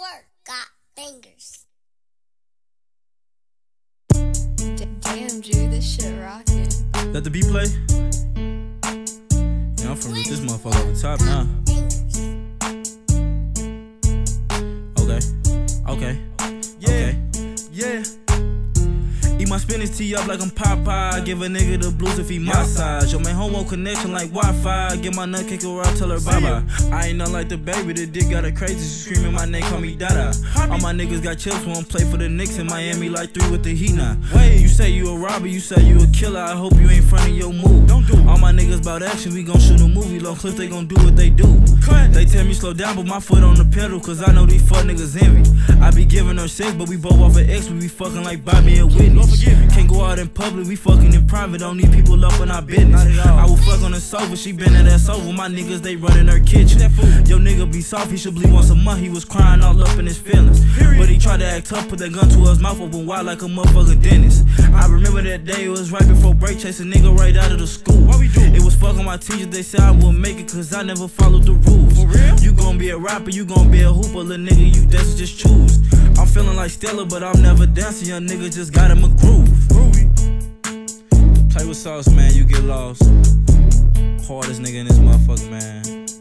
SauceTwo3 got bangers. Damn, Drew, this shit rockin'. Let the beat play? Yeah, I'm finna read this motherfucker off the top now. Okay. Yeah. Eat my spinach tea up like I'm Popeye. Give a nigga the blues if he my size. Yo, man, homo connection like Wi-Fi. Get my nut kick her out, tell her bye-bye. I ain't nothing like the baby, the dick got her crazy. She screaming my name, call me Dada. All my niggas got chips, won't play for the Knicks in Miami like 3 with the Heat now. You say you a robber, you say you a killer. I hope you ain't front of your move. All my niggas bout action, we gon' shoot a movie. Long clips, they gon' do what they do. They tell me slow down, but my foot on the pedal, cause I know these fuck niggas envy. I be giving her sex, but we both off an X. We be fucking like Bobby and Whitney. Can't go out in public, we fucking in private. Don't need people up in our business. I will fuck on the sofa, she been at that sofa. My niggas, they running her kitchen. Yo nigga be soft, he should bleed once a month. He was crying all up in his feelings, but he tried to act tough, put that gun to his mouth, open wide like a motherfucking dentist. I remember that day, it was right before break, chasing nigga right out of the school. It was fucking my teachers, they said I wouldn't make it cause I never followed the rules. You gon' be a rapper, you gon' be a hooper, little nigga, you dance, just choose. I'm feeling like Stella, but I'm never dancing, young nigga just got him a groove. Play with sauce, man, you get lost. Hardest nigga in this motherfucker, man.